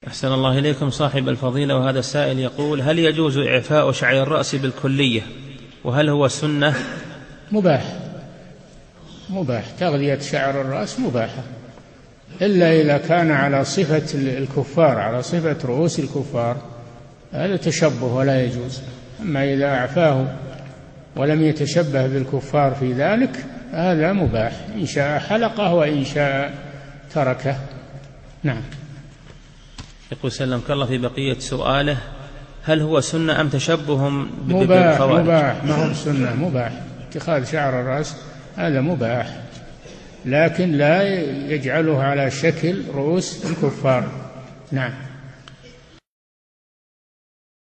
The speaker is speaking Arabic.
أحسن الله إليكم صاحب الفضيلة. وهذا السائل يقول: هل يجوز إعفاء شعر الرأس بالكلية؟ وهل هو سنة؟ مباح تغذية شعر الرأس مباحة، إلا إذا كان على صفة الكفار، على صفة رؤوس الكفار، هذا تشبه ولا يجوز. أما إذا أعفاه ولم يتشبه بالكفار في ذلك هذا مباح، إن شاء حلقه وإن شاء تركه. نعم. يقول سلمك الله في بقية سؤاله: هل هو سنة أم تشبه مباح؟ بالخوارج؟ ما هو سنة، مباح. اتخاذ شعر الرأس هذا مباح، لكن لا يجعله على شكل رؤوس الكفار. نعم.